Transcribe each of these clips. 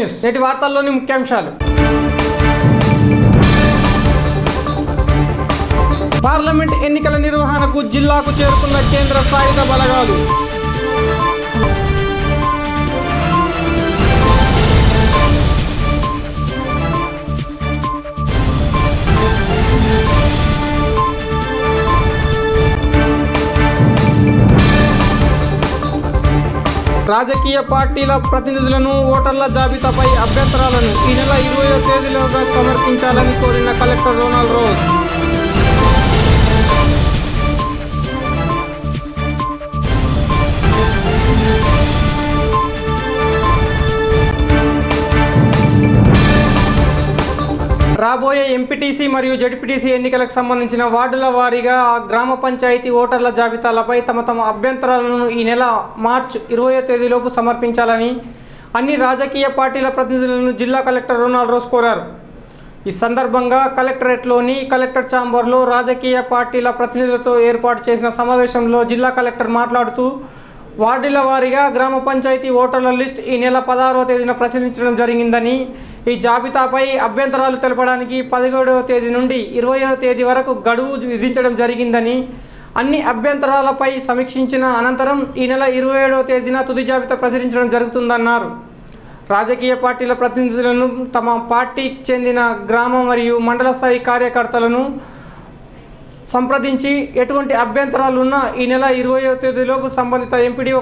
News. నేటి వార్తల్లోని ముఖ్యాంశాలు. పార్లమెంట్ ఎన్నికల నిర్వహణకు జిల్లాకు చేరుకున్న కేంద్ర సాయుధ బలగాలు. రాజకీయ పార్టీల ప్రతినిధులను ఓటర్ల జాబితాపై అభ్యంతరాలను ఈ నెల 20వ తేదీలోగా సమర్పించాలని కోరిన కలెక్టర్ రోనాల్డ్ రోజ్. రాబోయే ఎంపీటీసీ మరియు జడ్పీటీసీ ఎన్నికలకు సంబంధించిన వార్డుల వారీగా ఆ గ్రామ పంచాయతీ ఓటర్ల జాబితాలపై తమ అభ్యంతరాలను ఈ నెల మార్చి 20వ తేదీలోపు సమర్పించాలని అన్ని రాజకీయ పార్టీల ప్రతినిధులను జిల్లా కలెక్టర్ రోనాల్డ్ రోజ్ కోరారు. ఈ సందర్భంగా కలెక్టరేట్లోని కలెక్టర్ ఛాంబర్లో రాజకీయ పార్టీల ప్రతినిధులతో ఏర్పాటు చేసిన సమావేశంలో జిల్లా కలెక్టర్ మాట్లాడుతూ వార్డుల వారీగా గ్రామ పంచాయతీ ఓటర్ల లిస్ట్ ఈ నెల 16వ తేదీన ప్రచురించడం జరిగిందని, ఈ జాబితాపై అభ్యంతరాలు తెలపడానికి 17వ తేదీ నుండి 20వ తేదీ వరకు గడువు విధించడం జరిగిందని, అన్ని అభ్యంతరాలపై సమీక్షించిన అనంతరం ఈ నెల 27వ తేదీన తుది జాబితా ప్రచురించడం జరుగుతుందన్నారు. రాజకీయ పార్టీల ప్రతినిధులను తమ పార్టీకి చెందిన గ్రామ మరియు మండల స్థాయి కార్యకర్తలను సంప్రదించి ఎటువంటి అభ్యంతరాలు ఉన్నా ఈ నెల 20వ తేదీలోపు సంబంధిత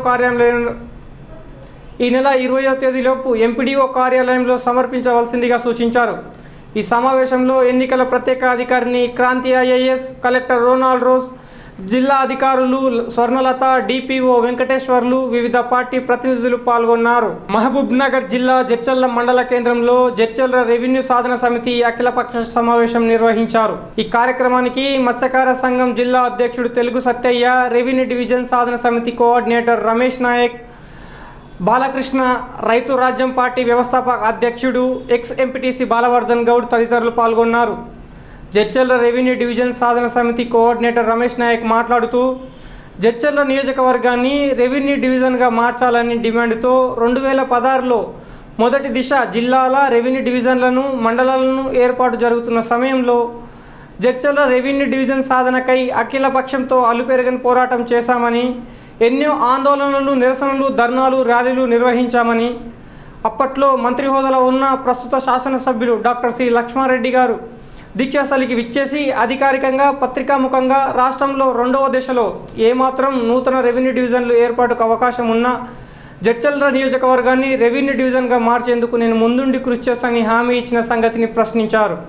ఎంపీడీఓ కార్యాలయంలో సమర్పించవలసిందిగా సూచించారు. ఈ సమావేశంలో ఎన్నికల ప్రత్యేక అధికారిని Kranti IAS, collector Ronald Rose, జిల్లా అధికారులు స్వర్ణలత, డిపిఓ వెంకటేశ్వర్లు, వివిధ పార్టీ ప్రతినిధులు పాల్గొన్నారు. మహబూబ్ నగర్ జిల్లా జడ్చర్ల మండల కేంద్రంలో జడ్చర్ల రెవెన్యూ సాధన సమితి అఖిలపక్ష సమావేశం నిర్వహించారు. ఈ కార్యక్రమానికి మత్స్యకార సంఘం జిల్లా అధ్యక్షుడు తెలుగు సత్తయ్య, రెవెన్యూ డివిజన్ సాధన సమితి కోఆర్డినేటర్ రమేష్ నాయక్, బాలకృష్ణ, రైతు రాజ్యం పార్టీ వ్యవస్థాపక అధ్యక్షుడు ఎక్స్ ఎంపీటీసీ బాలవర్ధన్ గౌడ్ తదితరులు పాల్గొన్నారు. జడ్చర్ల రెవెన్యూ డివిజన్ సాధన సమితి కోఆర్డినేటర్ రమేష్ నాయక్ మాట్లాడుతూ జడ్చర్ల నియోజకవర్గాన్ని రెవెన్యూ డివిజన్గా మార్చాలని డిమాండ్తో 2016లో మొదటి దిశ జిల్లాల రెవెన్యూ డివిజన్లను, మండలాలను ఏర్పాటు జరుగుతున్న సమయంలో జడ్చర్ల రెవెన్యూ డివిజన్ సాధనకై అఖిల పక్షంతో అలుపెరగని పోరాటం చేశామని, ఎన్నో ఆందోళనలు, నిరసనలు, ధర్నాలు, ర్యాలీలు నిర్వహించామని, అప్పట్లో మంత్రి హోదాలో ఉన్న ప్రస్తుత శాసనసభ్యులు డాక్టర్ సి లక్ష్మారెడ్డి గారు దీక్షాస్థలికి విచ్చేసి అధికారికంగా పత్రికాముఖంగా రాష్ట్రంలో 2వ దశలో ఏమాత్రం నూతన రెవెన్యూ డివిజన్లు ఏర్పాటుకు అవకాశం ఉన్నా జడ్చర్ల నియోజకవర్గాన్ని రెవెన్యూ డివిజన్గా మార్చేందుకు నేను ముందుండి కృషి చేస్తానని హామీ ఇచ్చిన సంగతిని ప్రశ్నించారు.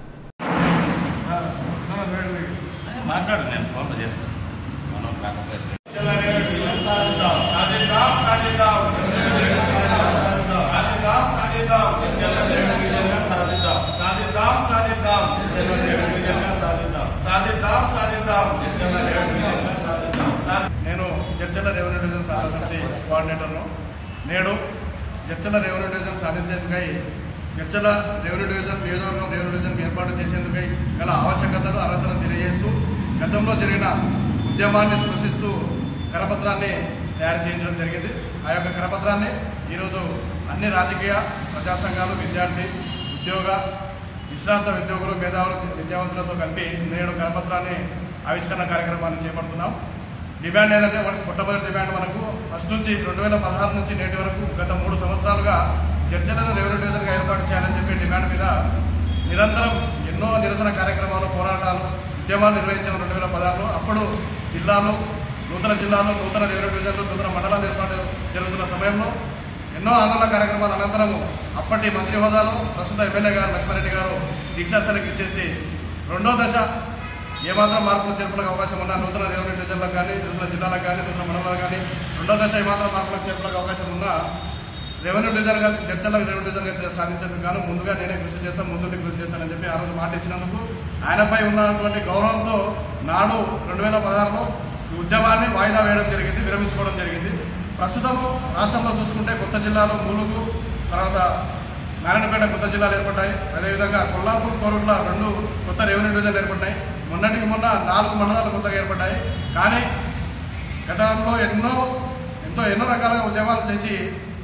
నేను జడ్చర్ల రెవెన్యూ డివిజన్ సాధన సమితి కోఆర్డినేటర్ను. నేడు జడ్చర్ల రెవెన్యూ డివిజన్ సాధించేందుకై జడ్చర్ల రెవెన్యూ డివిజన్ నియోజకవర్గం రెవెన్యూ డివిజన్ ఏర్పాటు చేసేందుకై గల ఆవశ్యకతలు, అర్హతను తెలియజేస్తూ గతంలో జరిగిన ఉద్యమాన్ని స్పృశిస్తూ కరపత్రాన్ని తయారు చేయించడం జరిగింది. ఆ యొక్క కరపత్రాన్ని ఈరోజు అన్ని రాజకీయ, ప్రజా సంఘాలు, విద్యార్థి, ఉద్యోగ, విశ్రాంత ఉద్యోగులు, మేధావులు, విద్యావంతులతో కలిపి నేడు కరపత్రాన్ని ఆవిష్కరణ కార్యక్రమాన్ని చేపడుతున్నాం. డిమాండ్ ఏంటంటే మొట్టమొదటి డిమాండ్ మనకు ఫస్ట్ నుంచి 2016 నుంచి నేటి వరకు గత 3 సంవత్సరాలుగా చర్చలను రెవెన్యూ డివిజన్గా ఏర్పాటు చేయాలని చెప్పి డిమాండ్ మీద నిరంతరం ఎన్నో నిరసన కార్యక్రమాలు, పోరాటాలు, ఉద్యమాలు నిర్వహించిన 2016లో. అప్పుడు నూతన జిల్లాలు, నూతన రెవెన్యూ డివిజన్లు, నూతన మండలాలు ఏర్పాటు జరుగుతున్న సమయంలో ఎన్నో ఆందోళన కార్యక్రమాల అనంతరము అప్పటి మంత్రి హోదాలో ప్రస్తుత ఎమ్మెల్యే గారు లక్ష్మారెడ్డి గారు దీక్షాస్థలికి ఇచ్చేసి 2వ దశ ఏమాత్రం మార్పులు చేర్పులకు అవకాశం ఉన్నా నూతన రెవెన్యూ డివిజన్లకు కానీ, నూతన జిల్లాలకు కానీ, నూతన మండలాలకు కానీ 2వ దశ ఏమాత్రం మార్పులకు చేర్పులకు అవకాశం ఉన్నా రెవెన్యూ డివిజన్గా చర్చలకు రెవెన్యూ డివిజన్గా సాధించేందుకు గాను ముందుగా నేనే కృషి చేస్తాను, ముందుండి కృషి చేస్తానని చెప్పి ఆ రోజు మాట ఇచ్చినందుకు ఆయనపై ఉన్నటువంటి గౌరవంతో నాడు 2016లో ఉద్యమాన్ని వాయిదా వేయడం జరిగింది, విరమించుకోవడం జరిగింది. ప్రస్తుతం రాష్ట్రంలో చూసుకుంటే కొత్త జిల్లాలు ములుగు, తర్వాత నారాయణపేట కొత్త జిల్లాలు ఏర్పడ్డాయి. అదేవిధంగా కొల్లాపూర్, కోరుట్ల 2 కొత్త రెవెన్యూ డివిజన్లు ఏర్పడ్డాయి. మొన్నటికి మొన్న 4 మండలాలు కొత్తగా ఏర్పడ్డాయి. కానీ గతంలో ఎన్నో రకాలుగా ఉద్యమాలు చేసి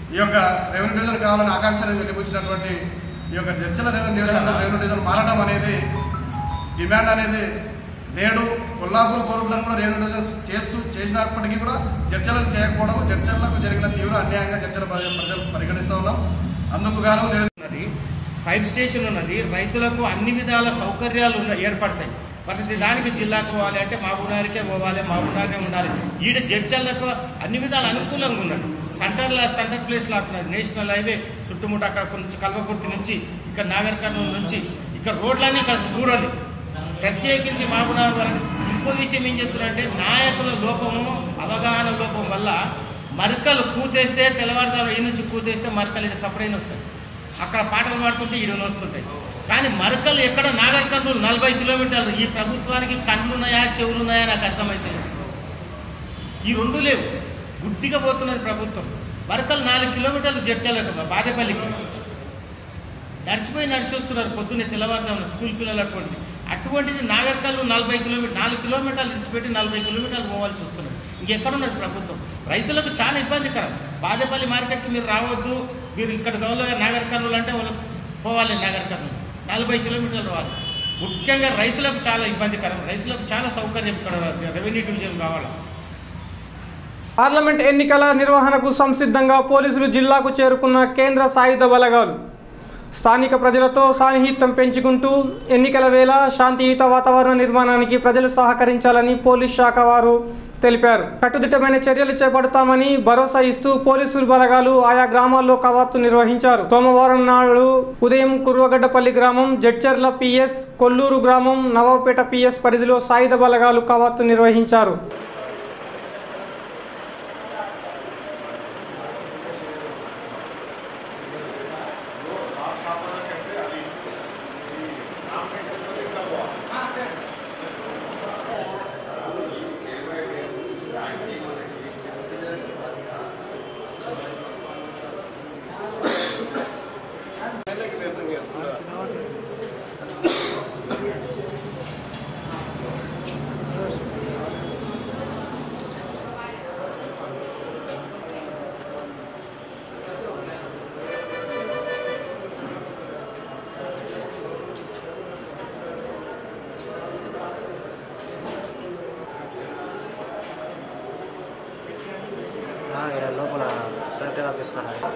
ఈ యొక్క రెవెన్యూ డివిజన్ కావాలని ఆకాంక్షను వెలిపించినటువంటి ఈ యొక్క జడ్చల రెవెన్యూ డివిజన్ మారడం అనేది డిమాండ్ అనేది నేడు కొల్లాపూర్ కార్పొరేషన్ కూడా రెవెన్యూ డివిజన్ చేసినప్పటికీ కూడా చర్చలను చేయకపోవడం చర్చలకు జరిగిన తీవ్ర అన్యాయంగా చర్చల ప్రజలు పరిగణిస్తూ ఉన్నాం. అందుకు గాను ఫైర్ స్టేషన్ ఉన్నది, రైతులకు అన్ని విధాల సౌకర్యాలు ఏర్పడతాయి. ప్రతి దానికి జిల్లాకు పోవాలి అంటే మహబూబ్నగర్కే పోవాలి, మహబూబ్నగర్నే ఉండాలి. ఈడ జడ్చర్లకు అన్ని విధాలు అనుకూలంగా ఉన్నది. సెంటర్ ప్లేస్ లాక్కున్నది. నేషనల్ హైవే చుట్టుముట్టు అక్కడ నుంచి కల్వకుర్తి నుంచి ఇక్కడ నాగర్ కర్నూలు నుంచి ఇక్కడ రోడ్లన్నీ కలిసి కూరలు ప్రత్యేకించి మహబూబ్నగర్ వరకు. ఇంకో విషయం ఏం చెప్తున్నారంటే నాయకుల లోపము అవగాహన లోపం వల్ల మరకలు కూతేస్తే తెల్లవారుదాము ఈ నుంచి కూతేస్తే మరకలు ఇక్కడ సపరైన వస్తాయి. అక్కడ పాటలు పాడుతుంటే ఈడని వస్తుంటాయి. కానీ మరకలు ఎక్కడ నాగర్ కర్నూలు 40 కిలోమీటర్లు. ఈ ప్రభుత్వానికి కళ్ళున్నాయా చెవులున్నాయా నాకు అర్థమైతే ఈ రెండు లేవు. గుడ్డిగా పోతున్నది ప్రభుత్వం. మరకలు 4 కిలోమీటర్లు జడ్చలకు బాదేపల్లికి నడిచి వస్తున్నారు పొద్దున్నే తెల్లవారుదాము స్కూల్ పిల్లలు అటువంటిది నాగర్ కర్నూలు 4 కిలోమీటర్లు విడిచిపెట్టి 40 కిలోమీటర్లు పోవాల్సి వస్తున్నారు. ఇంకెక్కడున్నది ప్రభుత్వం? రైతులకు చాలా ఇబ్బందికరం. బాదేపల్లి మార్కెట్కి మీరు రావద్దు, మీరు ఇక్కడ గౌరవ నాగర్ కర్నూలు అంటే వాళ్ళకి పోవాలి. నాగర్ కర్నూలు 40 కిలోమీటర్లు రావాలి. ముఖ్యంగా రైతులకు చాలా ఇబ్బందికరం. రైతులకు చాలా సౌకర్యం ఇక్కడ రెవెన్యూ డివిజన్ కావాలి. పార్లమెంట్ ఎన్నికల నిర్వహణకు సంసిద్ధంగా పోలీసులు జిల్లాకు చేరుకున్న కేంద్ర సాయుధ బలగాలు స్థానిక ప్రజలతో సాన్నిహిత్యం పెంచుకుంటూ ఎన్నికల వేళ శాంతియుత వాతావరణ నిర్మాణానికి ప్రజలు సహకరించాలని పోలీస్ శాఖ వారు తెలిపారు. కట్టుదిట్టమైన చర్యలు చేపడతామని భరోసా ఇస్తూ పోలీసులు బలగాలు ఆయా గ్రామాల్లో కవాతు నిర్వహించారు. సోమవారం నాడు ఉదయం కుర్వగడ్డపల్లి గ్రామం, జడ్చర్ల పిఎస్, కొల్లూరు గ్రామం, నవాబుపేట పిఎస్ పరిధిలో సాయుధ బలగాలు కవాతు నిర్వహించారు. లోపల కలెక్టర్ ఆఫీస్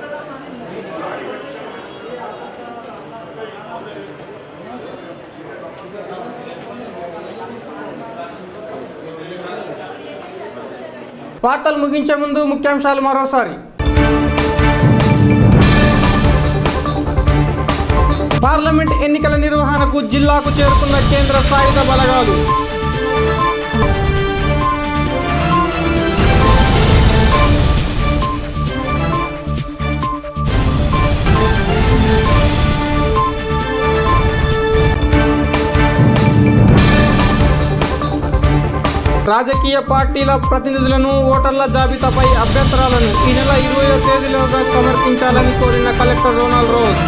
వార్తలు ముగించే ముందు ముఖ్యాంశాలు మరోసారి. పార్లమెంట్ ఎన్నికల నిర్వహణకు జిల్లాకు చేరుకున్న కేంద్ర సాయుధ బలగాలు. రాజకీయ పార్టీల ప్రతినిధులను ఓటర్ల జాబితాపై అభ్యంతరాలను ఈ నెల 20వ తేదీలోగా సమర్పించాలని కోరిన కలెక్టర్ రోనాల్డ్ రోజ్.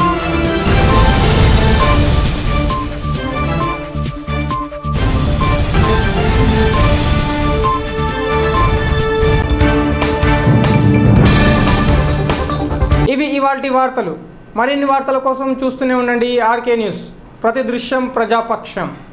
ఇవి ఇవాల్టి వార్తలు. మరిన్ని వార్తల కోసం చూస్తూనే ఉండండి ఆర్కే న్యూస్. ప్రతి దృశ్యం ప్రజాపక్షం.